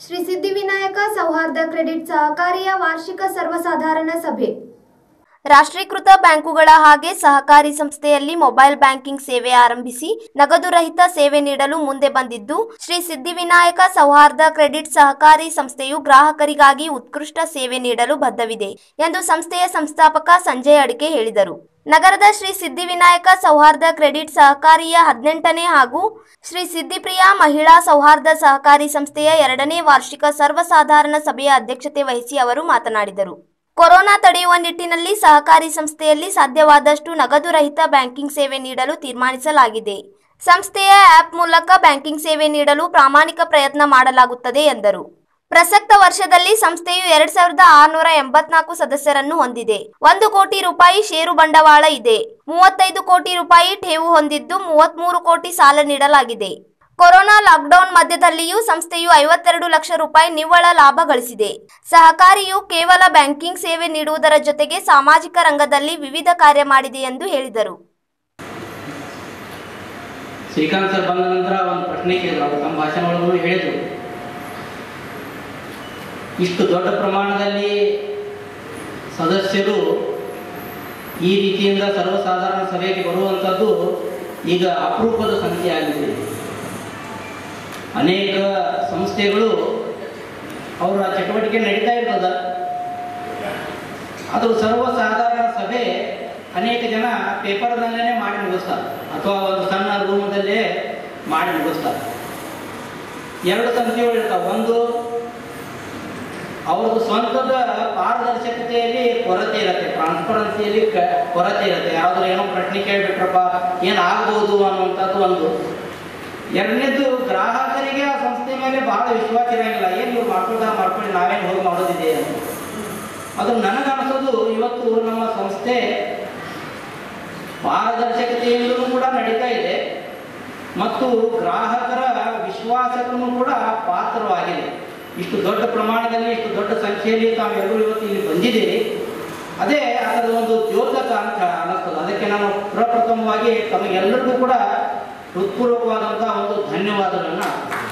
ಶ್ರೀ ಸಿದ್ಧಿವಿನಾಯಕ ಸೌಹಾರ್ದ ಕ್ರೆಡಿಟ್ ಸಹಕಾರಿಯ ವಾರ್ಷಿಕ ಸರ್ವಸಾಧಾರಣ ಸಭೆ. ರಾಷ್ಟ್ರೀಕೃತ ಬ್ಯಾಂಕುಗಳ ಹಾಗೆ ಸಹಕಾರಿ ಸಂಸ್ಥೆಯಲ್ಲಿ ಮೊಬೈಲ್ ಬ್ಯಾಂಕಿಂಗ್ ಸೇವೆ ಆರಂಭಿಸಿ ನಗದು ರಹಿತ ಸೇವೆ ನೀಡಲು ಮುಂದೆ ಬಂದಿದ್ದು ಶ್ರೀ ಸಿದ್ಧಿವಿನಾಯಕ ಸೌಹಾರ್ದ ಕ್ರೆಡಿಟ್ ಸಹಕಾರಿ ಸಂಸ್ಥೆಯು ಗ್ರಾಹಕರಿಗಾಗಿ ಉತ್ಕೃಷ್ಟ ಸೇವೆ ನೀಡಲು ಬದ್ಧವಿದೆ ಎಂದು ಸಂಸ್ಥೆಯ ಸಂಸ್ಥಾಪಕ ಸಂಜಯ್ ಅಡಿಕೆ ಹೇಳಿದರು. ನಗರದ ಶ್ರೀ ಸಿದ್ಧಿವಿನಾಯಕ ಸೌಹಾರ್ದ ಕ್ರೆಡಿಟ್ ಸಹಕಾರಿಯ 18ನೇ ಹಾಗೂ ಶ್ರೀ ಸಿದ್ಧಿಪ್ರಿಯ ಮಹಿಳಾ ಸೌಹಾರ್ದ ಸಹಕಾರಿ ಸಂಸ್ಥೆಯ 2ನೇ ವಾರ್ಷಿಕ ಸರ್ವಸಾಧಾರಣ ಸಭೆಯ ಅಧ್ಯಕ್ಷತೆ ವಹಿಸಿ ಅವರು ಮಾತನಾಡಿದರು. ಕೊರೋನಾ ತಡೆಯುವ ನಿಟ್ಟಿನಲ್ಲಿ ಸಹಕಾರಿ ಸಂಸ್ಥೆಯಲ್ಲಿ ಸಾಧ್ಯವಾದಷ್ಟು ನಗದು ರಹಿತ ಬ್ಯಾಂಕಿಂಗ್ ಸೇವೆ ನೀಡಲು ತೀರ್ಮಾನಿಸಲಾಗಿದೆ. ಸಂಸ್ಥೆಯ ಆ್ಯಪ್ ಮೂಲಕ ಬ್ಯಾಂಕಿಂಗ್ ಸೇವೆ ನೀಡಲು ಪ್ರಾಮಾಣಿಕ ಪ್ರಯತ್ನ ಮಾಡಲಾಗುತ್ತದೆ ಎಂದರು. ಪ್ರಸಕ್ತ ವರ್ಷದಲ್ಲಿ ಸಂಸ್ಥೆಯು 2684 ಸದಸ್ಯರನ್ನು ಹೊಂದಿದೆ. 1 ಕೋಟಿ ರೂಪಾಯಿ ಷೇರು ಬಂಡವಾಳ ಇದೆ. 35 ಕೋಟಿ ರೂಪಾಯಿ ಠೇವು ಹೊಂದಿದ್ದು 33 ಕೋಟಿ ಸಾಲ ನೀಡಲಾಗಿದೆ. ಕೊರೋನಾ ಲಾಕ್ಡೌನ್ ಮಧ್ಯದಲ್ಲಿಯೂ ಸಂಸ್ಥೆಯು 52 ಲಕ್ಷ ರೂಪಾಯಿ ನಿವ್ವಳ ಲಾಭ ಗಳಿಸಿದೆ. ಸಹಕಾರಿಯು ಕೇವಲ ಬ್ಯಾಂಕಿಂಗ್ ಸೇವೆ ನೀಡುವುದರ ಜೊತೆಗೆ ಸಾಮಾಜಿಕ ರಂಗದಲ್ಲಿ ವಿವಿಧ ಕಾರ್ಯ ಮಾಡಿದೆ ಎಂದು ಹೇಳಿದರು. ಶ್ರೀಕಾಂತ್ ಸರ್ ಬಂದ ನಂತರ ಒಂದು ಪ್ರಶ್ನೆ ಕೇಳಿದ್ರು, ತಮ್ಮ ಭಾಷಣವನ್ನು ಹೇಳಿದರು. ಇಷ್ಟು ದೊಡ್ಡ ಪ್ರಮಾಣದಲ್ಲಿ ಸದಸ್ಯರು ಈ ರೀತಿಯಿಂದ ಸರ್ವಸಾಧಾರಣ ಸಭೆಗೆ ಬರುವಂಥದ್ದು ಈಗ ಅಪರೂಪದ ಸಂಖ್ಯೆ ಆಗಿದೆ. ಅನೇಕ ಸಂಸ್ಥೆಗಳು ಅವರ ಚಟುವಟಿಕೆ ನಡೀತಾ ಇರ್ತದ, ಅದು ಸರ್ವಸಾಧಾರಣ ಸಭೆ ಅನೇಕ ಜನ ಪೇಪರ್ನಲ್ಲೇ ಮಾಡಿ ಮುಗಿಸ್ತಾರೆ ಅಥವಾ ಒಂದು ಸಣ್ಣ ರೂಮದಲ್ಲೇ ಮಾಡಿ ಮುಗಿಸ್ತಾರೆ. 2 ಸಂಸ್ಥೆಗಳು ಇರ್ತಾವೆ. ಒಂದು ಅವ್ರದ್ದು ಸ್ವಂತದ ಪಾರದರ್ಶಕತೆಯಲ್ಲಿ ಕೊರತೆ ಇರುತ್ತೆ, ಟ್ರಾನ್ಸ್ಪರೆನ್ಸಿಯಲ್ಲಿ ಕೊರತೆ ಇರುತ್ತೆ. ಯಾವುದಾದ್ರು ಏನೋ ಪ್ರಶ್ನೆ ಕೇಳಿಬಿಟ್ರಪ್ಪ ಏನಾಗ್ಬೋದು ಅನ್ನುವಂಥದ್ದು ಒಂದು. ಎರಡನೇದು ಗ್ರಾಹಕರಿಗೆ ಆ ಸಂಸ್ಥೆ ಮೇಲೆ ಬಹಳ ವಿಶ್ವಾಸ ಇರೋಂಗಿಲ್ಲ. ಏನು ಇವ್ರು ಮಾಡ್ಕೊಳ್ಳಿ ನಾವೇನು ಹೋಗಿ ಮಾಡೋದಿದೆ ಅಂತ. ಅದು ನನಗನ್ನಿಸೋದು ಇವತ್ತು ನಮ್ಮ ಸಂಸ್ಥೆ ಪಾರದರ್ಶಕತೆಯಿಂದಲೂ ಕೂಡ ನಡೀತಾ ಇದೆ ಮತ್ತು ಗ್ರಾಹಕರ ವಿಶ್ವಾಸಕ್ಕೂ ಕೂಡ ಪಾತ್ರವಾಗಿದೆ. ಇಷ್ಟು ದೊಡ್ಡ ಪ್ರಮಾಣದಲ್ಲಿ ಇಷ್ಟು ದೊಡ್ಡ ಸಂಖ್ಯೆಯಲ್ಲಿ ತಾವೆಲ್ಲರೂ ಇವತ್ತು ಇಲ್ಲಿ ಬಂದಿದ್ದೀರಿ. ಅದೇ ಅದರ ಒಂದು ದ್ಯೋತಕ ಅಂತ ಅನ್ನಿಸ್ತದೆ. ಅದಕ್ಕೆ ನಾನು ಪ್ರಪ್ರಥಮವಾಗಿ ತಮಗೆಲ್ಲರಿಗೂ ಕೂಡ ಹೃತ್ಪೂರ್ವಕವಾದಂಥ ಒಂದು ಧನ್ಯವಾದಗಳನ್ನು.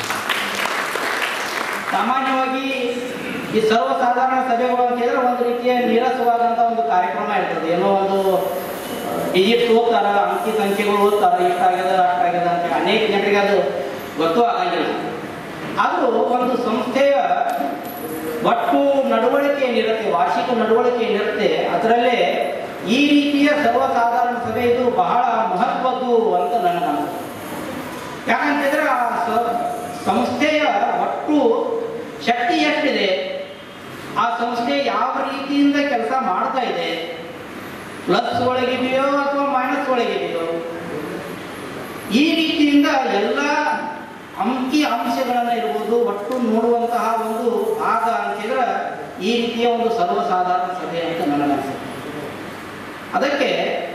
ಸಾಮಾನ್ಯವಾಗಿ ಈ ಸರ್ವಸಾಧಾರಣ ಸಭೆಗಳು ಅಂತ ಹೇಳಿದ್ರೆ ಒಂದು ರೀತಿಯ ನೀರಸವಾದಂಥ ಒಂದು ಕಾರ್ಯಕ್ರಮ ಇರ್ತದೆ. ಏನೋ ಒಂದು ಡಿಜಿಟ್ಸ್ ಓದ್ತಾರ, ಅಂಕಿ ಸಂಖ್ಯೆಗಳು ಓದ್ತಾರ, ಇಷ್ಟಾಗ್ಯದ ಅಷ್ಟಾಗ್ಯದ ಅಂತ ಅನೇಕ ಜನರಿಗೆ ಅದು ಗೊತ್ತೂ ಆಗಂಗಿಲ್ಲ. ಆದರೂ ಒಂದು ಸಂಸ್ಥೆಯ ಒಟ್ಟು ನಡವಳಿಕೆ ಏನಿರುತ್ತೆ, ವಾರ್ಷಿಕ ನಡವಳಿಕೆ ಏನಿರುತ್ತೆ, ಅದರಲ್ಲೇ ಈ ರೀತಿಯ ಸರ್ವಸಾಧಾರಣ ಸಭೆ ಇದು ಬಹಳ ಮಹತ್ವದ್ದು ಅಂತ ನನಗನ್ನಿಸುತ್ತೆ. ಯಾಕಂತಂದ್ರೆ ಆ ಸಂಸ್ಥೆಯ ಒಟ್ಟು ಶಕ್ತಿ ಎಷ್ಟಿದೆ, ಆ ಸಂಸ್ಥೆ ಯಾವ ರೀತಿಯಿಂದ ಕೆಲಸ ಮಾಡ್ತಾ ಇದೆ, ಪ್ಲಸ್ ಒಳಗಿದೆಯೋ ಅಥವಾ ಮೈನಸ್ ಒಳಗಿದೆಯೋ, ಈ ರೀತಿಯಿಂದ ಎಲ್ಲ ಅಂಕಿ ಅಂಶಗಳನ್ನು ಇರ್ಬೋದು ಒಟ್ಟು ನೋಡುವಂತಹ ಒಂದು ಭಾಗ ಅಂತಿದ್ರೆ ಈ ರೀತಿಯ ಒಂದು ಸರ್ವಸಾಧಾರಣ ಸಭೆ ಅಂತ ನನಗನ್ಸುತ್ತೆ. ಅದಕ್ಕೆ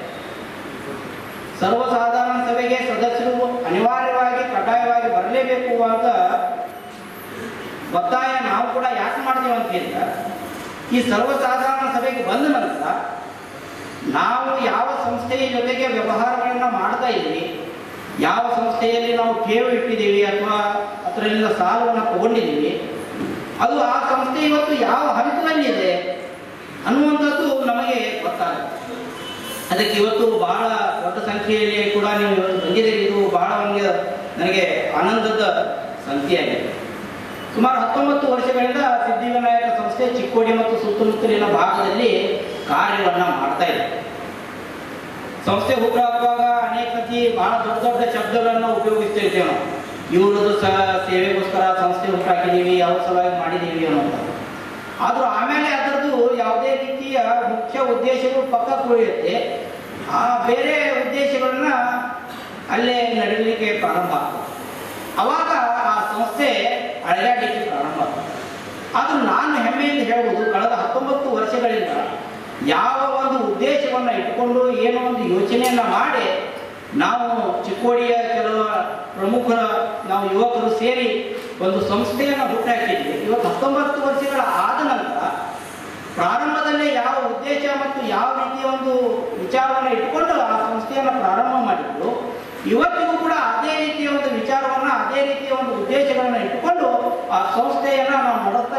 ಸರ್ವಸಾಧಾರಣ ಸಭೆಗೆ ಸದಸ್ಯರು ಅನಿವಾರ್ಯವಾಗಿ ಕಡ್ಡಾಯವಾಗಿ ಬರಲೇಬೇಕು ಅಂತ ಒತ್ತಾಯ ನಾವು ಕೂಡ ಯಾಕೆ ಮಾಡ್ತೀವಿ ಅಂತ ಹೇಳಿದ್ರೆ, ಈ ಸರ್ವಸಾಧಾರಣ ಸಭೆಗೆ ಬಂದ ನಂತರ ನಾವು ಯಾವ ಸಂಸ್ಥೆಯ ಜೊತೆಗೆ ವ್ಯವಹಾರಗಳನ್ನು ಮಾಡ್ತಾ ಇದ್ದೀವಿ, ಯಾವ ಸಂಸ್ಥೆಯಲ್ಲಿ ನಾವು ಠೇವು ಇಟ್ಟಿದ್ದೀವಿ ಅಥವಾ ಅದರಿಂದ ಸಾಲವನ್ನು ತಗೊಂಡಿದ್ದೀವಿ, ಅದು ಆ ಸಂಸ್ಥೆ ಇವತ್ತು ಯಾವ ಹಂತದಲ್ಲಿದೆ ಅನ್ನುವಂಥದ್ದು ನಮಗೆ ಗೊತ್ತಾಗುತ್ತೆ. ಅದಕ್ಕೆ ಇವತ್ತು ಬಹಳ ದೊಡ್ಡ ಸಂಖ್ಯೆಯಲ್ಲಿ ಕೂಡ ನೀವು ಇವತ್ತು ಬಂದಿದ್ದೀರಿ. ಇದು ಬಹಳ ನನಗೆ ಆನಂದದ ಸಂಖ್ಯೆಯಾಗಿದೆ. ಸುಮಾರು 19 ವರ್ಷಗಳಿಂದ ಸಿದ್ಧಿವಿನಾಯಕ ಸಂಸ್ಥೆ ಚಿಕ್ಕೋಡಿ ಮತ್ತು ಸುತ್ತಮುತ್ತಲಿನ ಭಾಗದಲ್ಲಿ ಕಾರ್ಯವನ್ನು ಮಾಡ್ತಾ ಇದೆ. ಸಂಸ್ಥೆ ಹುಟ್ಟುಹಾಕುವಾಗ ಅನೇಕ ರೀತಿ ಬಹಳ ದೊಡ್ಡ ದೊಡ್ಡ ಶಬ್ದಗಳನ್ನು ಉಪಯೋಗಿಸ್ತಾ ಇದ್ದೇವೆ ನಾವು. ಇವ್ರದ್ದು ಸೇವೆಗೋಸ್ಕರ ಸಂಸ್ಥೆ ಹುಟ್ಟಾಕಿದ್ದೀವಿ, ಯಾವ ಸಲುವಾಗಿ ಮಾಡಿದ್ದೀವಿ ಅನ್ನೋಂಥ. ಆದರೂ ಆಮೇಲೆ ಅದರದ್ದು ಯಾವುದೇ ರೀತಿಯ ಮುಖ್ಯ ಉದ್ದೇಶಗಳು ಪಕ್ಕಕ್ಕೆ ಉಳಿಯುತ್ತೆ, ಆ ಬೇರೆ ಉದ್ದೇಶಗಳನ್ನ ಅಲ್ಲೇ ನಡೀಲಿಕ್ಕೆ ಪ್ರಾರಂಭ ಆಗ್ತದೆ. ಅವಾಗ ಆ ಸಂಸ್ಥೆ ಅಳೆದಾಡಲಿಕ್ಕೆ ಪ್ರಾರಂಭ ಆಗ್ತದೆ. ಆದರೂ ನಾನು ಹೆಮ್ಮೆಯಿಂದ ಹೇಳ್ಬೋದು, ಕಳೆದ 19 ವರ್ಷಗಳಿಂದ ಯಾವ ಒಂದು ಉದ್ದೇಶವನ್ನು ಇಟ್ಕೊಂಡು ಏನೋ ಒಂದು ಯೋಚನೆಯನ್ನು ಮಾಡಿ ನಾವು ಚಿಕ್ಕೋಡಿಯ ಕೆಲವು ಪ್ರಮುಖ ನಾವು ಯುವಕರು ಸೇರಿ ಒಂದು ಸಂಸ್ಥೆಯನ್ನು ಹುಟ್ಟಾಕಿದ್ವಿ. ಇವತ್ತು 19 ವರ್ಷಗಳ ಆದ ನಂತರ ಪ್ರಾರಂಭದಲ್ಲೇ ಯಾವ ಉದ್ದೇಶ ಮತ್ತು ಯಾವ ರೀತಿಯ ಒಂದು ವಿಚಾರವನ್ನು ಇಟ್ಕೊಂಡು ಆ ಸಂಸ್ಥೆಯನ್ನು ಪ್ರಾರಂಭ ಮಾಡಿದ್ದು, ಇವತ್ತಿಗೂ ಕೂಡ ಅದೇ ರೀತಿಯ ಒಂದು ವಿಚಾರವನ್ನು ಅದೇ ರೀತಿಯ ಒಂದು ಉದ್ದೇಶಗಳನ್ನು ಇಟ್ಟುಕೊಂಡು ಆ ಸಂಸ್ಥೆಯನ್ನು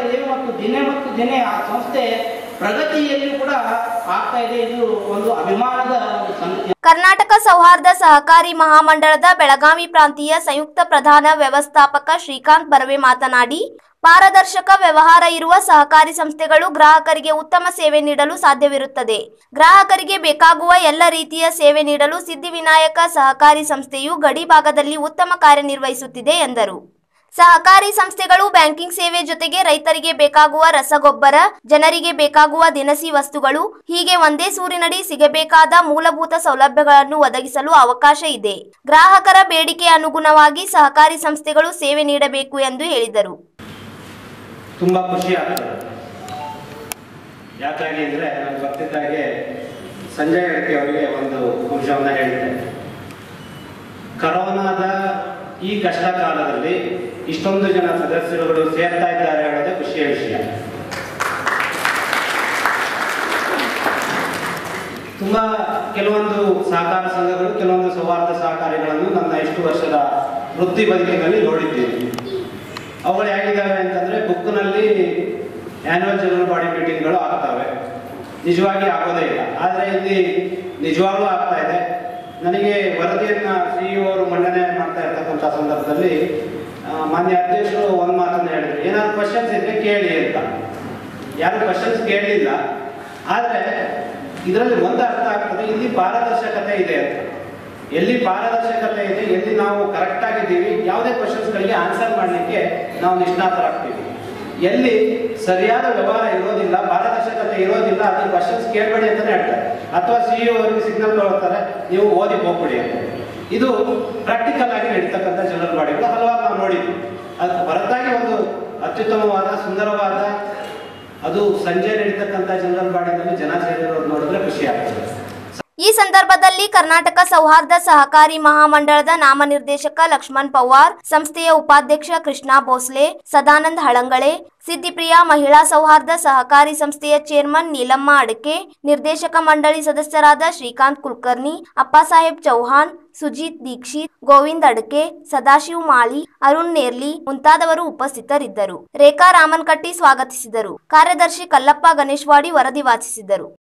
ಇದೆ ಮತ್ತು ದಿನೇ ಆ ಸಂಸ್ಥೆ ಪ್ರಗತಿಯಲ್ಲಿ ಕೂಡ ಆಗ್ತಾ ಇದೆ. ಇದು ಒಂದು ಅಭಿಮಾನದ ಒಂದು ಸಂಗತಿ. ಕರ್ನಾಟಕ ಸೌಹಾರ್ದ ಸಹಕಾರಿ ಮಹಾಮಂಡಳದ ಬೆಳಗಾವಿ ಪ್ರಾಂತೀಯ ಸಂಯುಕ್ತ ಪ್ರಧಾನ ವ್ಯವಸ್ಥಾಪಕ ಶ್ರೀಕಾಂತ್ ಬರ್ವೆ ಮಾತನಾಡಿ, ಪಾರದರ್ಶಕ ವ್ಯವಹಾರ ಇರುವ ಸಹಕಾರಿ ಸಂಸ್ಥೆಗಳು ಗ್ರಾಹಕರಿಗೆ ಉತ್ತಮ ಸೇವೆ ನೀಡಲು ಸಾಧ್ಯವಿರುತ್ತದೆ. ಗ್ರಾಹಕರಿಗೆ ಬೇಕಾಗುವ ಎಲ್ಲ ರೀತಿಯ ಸೇವೆ ನೀಡಲು ಸಿದ್ಧಿವಿನಾಯಕ ಸಹಕಾರಿ ಸಂಸ್ಥೆಯು ಗಡಿ ಭಾಗದಲ್ಲಿ ಉತ್ತಮ ಕಾರ್ಯನಿರ್ವಹಿಸುತ್ತಿದೆ ಎಂದರು. ಸಹಕಾರಿ ಸಂಸ್ಥೆಗಳು ಬ್ಯಾಂಕಿಂಗ್ ಸೇವೆ ಜೊತೆಗೆ ರೈತರಿಗೆ ಬೇಕಾಗುವ ರಸಗೊಬ್ಬರ, ಜನರಿಗೆ ಬೇಕಾಗುವ ದಿನಸಿ ವಸ್ತುಗಳು ಹೀಗೆ ಒಂದೇ ಸೂರಿನಡಿ ಸಿಗಬೇಕಾದ ಮೂಲಭೂತ ಸೌಲಭ್ಯಗಳನ್ನು ಒದಗಿಸಲು ಅವಕಾಶ ಇದೆ. ಗ್ರಾಹಕರ ಬೇಡಿಕೆ ಅನುಗುಣವಾಗಿ ಸಹಕಾರಿ ಸಂಸ್ಥೆಗಳು ಸೇವೆ ನೀಡಬೇಕು ಎಂದು ಹೇಳಿದರು. ತುಂಬ ಖುಷಿ ಆಗ್ತದೆ. ಯಾಕಾಗಿ ಅಂದರೆ ನಾನು ಗೊತ್ತಿದ್ದಾಗೆ ಸಂಜಯ್ ಅಡಕೆ ಅವರಿಗೆ ಒಂದು ಅಂಶವನ್ನು ಹೇಳಿದ್ದೆ. ಕರೋನಾದ ಈ ಕಷ್ಟ ಕಾಲದಲ್ಲಿ ಇಷ್ಟೊಂದು ಜನ ಸದಸ್ಯರುಗಳು ಸೇರ್ತಾ ಇದ್ದಾರೆ ಹೇಳೋದೇ ಖುಷಿಯ ವಿಷಯ. ತುಂಬ ಕೆಲವೊಂದು ಸಹಕಾರ ಸಂಘಗಳು, ಕೆಲವೊಂದು ಸೌಹಾರ್ದ ಸಹಕಾರಿಗಳನ್ನು ನನ್ನ ಇಷ್ಟು ವರ್ಷದ ವೃತ್ತಿ ಬದುಕಿನಲ್ಲಿ ನೋಡಿದ್ದೀನಿ. ಅವುಗಳು ಹೇಗಿದ್ದಾವೆ ಅಂತಂದರೆ, ಬುಕ್ನಲ್ಲಿ ಆ್ಯನ್ಯುವಲ್ ಜನರಲ್ ಬಾಡಿ ಮೀಟಿಂಗ್ಗಳು ಆಗ್ತವೆ, ನಿಜವಾಗಿ ಆಗೋದೇ ಇಲ್ಲ. ಆದರೆ ಇಲ್ಲಿ ನಿಜವಾಗ್ಲೂ ಆಗ್ತಾ ಇದೆ. ನನಗೆ ವರದಿಯನ್ನು CEO ಅವರು ಮಂಡನೆ ಮಾಡ್ತಾ ಇರ್ತಕ್ಕಂಥ ಸಂದರ್ಭದಲ್ಲಿ ಮಾನ್ಯ ಅಧ್ಯಕ್ಷರು ಒಂದು ಮಾತನ್ನು ಹೇಳಿದ್ರು, ಏನಾದ್ರು ಕ್ವಶನ್ಸ್ ಇದ್ರೆ ಕೇಳಿ ಅಂತ. ಯಾರು ಕ್ವಶನ್ಸ್ ಕೇಳಲಿಲ್ಲ. ಆದರೆ ಇದರಲ್ಲಿ ಒಂದು ಅರ್ಥ ಆಗ್ತದೆ, ಇಲ್ಲಿ ಪಾರದರ್ಶಕತೆ ಇದೆ ಅಂತ. ಎಲ್ಲಿ ಪಾರದರ್ಶಕತೆ ಇದೆ, ಎಲ್ಲಿ ನಾವು ಕರೆಕ್ಟ್ ಆಗಿದ್ದೀವಿ, ಯಾವುದೇ ಕ್ವಶನ್ಸ್ಗಳಿಗೆ ಆನ್ಸರ್ ಮಾಡಲಿಕ್ಕೆ ನಾವು ನಿಷ್ಣಾತರಾಗ್ತೀವಿ. ಎಲ್ಲಿ ಸರಿಯಾದ ವ್ಯವಹಾರ ಇರೋದಿಲ್ಲ, ಪಾರದರ್ಶಕತೆ ಇರೋದಿಲ್ಲ, ಅದಕ್ಕೆ ಕ್ವಶನ್ಸ್ ಕೇಳಬೇಡಿ ಅಂತಲೇ ಹೇಳ್ತಾರೆ. ಅಥವಾ CEO ಅವರಿಗೆ ಸಿಗ್ನಲ್ ತಗೊಳ್ತಾರೆ, ನೀವು ಓದಿ ಹೋಗ್ಬಿಡಿ ಅಂತ. ಇದು ಪ್ರಾಕ್ಟಿಕಲ್ ಆಗಿ ನಡೀತಕ್ಕಂಥ ಜನರಲ್ ಬಾಡಿಗಳು ಹಲವಾರು ನಾವು ನೋಡಿದ್ವಿ. ಅದಕ್ಕೆ ಹೊರತಾಗಿ ಒಂದು ಅತ್ಯುತ್ತಮವಾದ, ಸುಂದರವಾದ, ಅದು ಸಂಜೆ ನಡೀತಕ್ಕಂಥ ಜನರಲ್ ಬಾಡಿನಲ್ಲಿ ಜನ ಸೇರಿರೋದು ನೋಡಿದ್ರೆ ಖುಷಿ ಆಗ್ತದೆ. ಈ ಸಂದರ್ಭದಲ್ಲಿ ಕರ್ನಾಟಕ ಸೌಹಾರ್ದ ಸಹಕಾರಿ ಮಹಾಮಂಡಳದ ನಾಮನಿರ್ದೇಶಕ ಲಕ್ಷ್ಮಣ್ ಪವಾರ್, ಸಂಸ್ಥೆಯ ಉಪಾಧ್ಯಕ್ಷ ಕೃಷ್ಣ ಭೋಸ್ಲೆ, ಸದಾನಂದ ಹಳಂಗಳೆ, ಸಿದ್ಧಿಪ್ರಿಯಾ ಮಹಿಳಾ ಸೌಹಾರ್ದ ಸಹಕಾರಿ ಸಂಸ್ಥೆಯ ಚೇರ್ಮನ್ ನೀಲಮ್ಮ ಅಡಕೆ, ನಿರ್ದೇಶಕ ಮಂಡಳಿ ಸದಸ್ಯರಾದ ಶ್ರೀಕಾಂತ್ ಕುಲಕರ್ಣಿ, ಅಪ್ಪಾಸಾಹೇಬ್ ಚೌಹಾಣ್, ಸುಜಿತ್ ದೀಕ್ಷಿತ್, ಗೋವಿಂದ್ ಅಡಕೆ, ಸದಾಶಿವ್ ಮಾಳಿ, ಅರುಣ್ ನೇರ್ಲಿ ಮುಂತಾದವರು ಉಪಸ್ಥಿತರಿದ್ದರು. ರೇಖಾ ರಾಮನ್ಕಟ್ಟಿ ಸ್ವಾಗತಿಸಿದರು. ಕಾರ್ಯದರ್ಶಿ ಕಲ್ಲಪ್ಪ ಗಣೇಶ್ವಾಡಿ ವರದಿ ವಾಚಿಸಿದರು.